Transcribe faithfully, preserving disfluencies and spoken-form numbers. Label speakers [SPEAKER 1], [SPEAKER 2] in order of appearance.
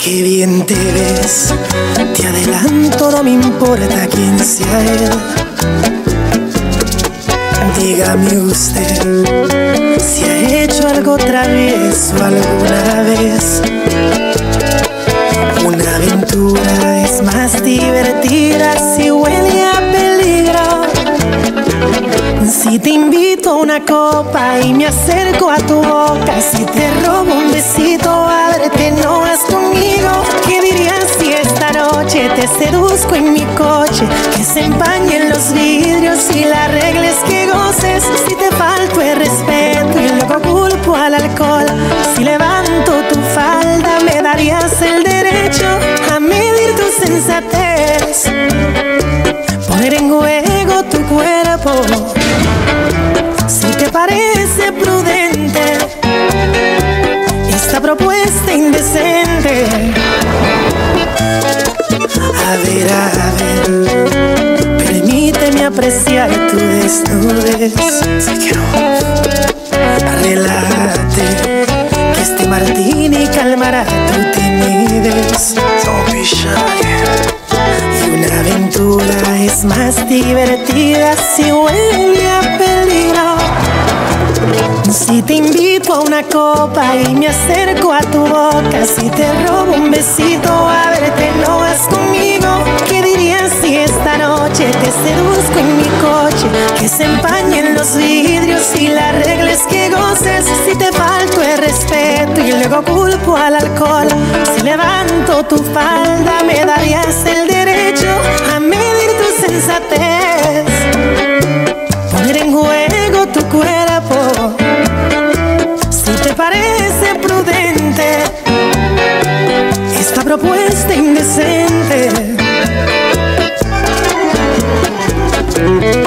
[SPEAKER 1] Qué bien te ves, te adelanto, no me importa quién sea él. Dígame usted si ha hecho algo travieso alguna vez. Una aventura es más divertida si huele a peligro. Si te invito a una copa y me acerco a tu boca, si te robo un besito, ábrete, no vas conmigo. ¿Qué dirías si esta noche te seduzco en mi coche? Que se empañen los vidrios y la regla es que goces. Si te falto el respeto y luego culpo al alcohol, si levanto tu falda me darías el derecho a medir tu sensatez, poner en juego tu cuerpo. Si te parece prudente esta propuesta indecente, a ver, a ver, permíteme apreciar tu desnudez. Relájate, que este martini calmará tu timidez. Y una aventura es más divertida si huele a peligro. Si te invito a una copa y me acerco a tu boca, si te robo un besito, ábrete, no vas conmigo. ¿Qué dirías si esta noche te seduzco en mi coche? Que se empañen los vidrios y la regla es que goces. Si te falto el respeto y luego culpo al alcohol, si levanto tu falda me darías el derecho a medir tu sensatez, poner en juego tu cuerpo. Si te parece prudente esta propuesta indecente.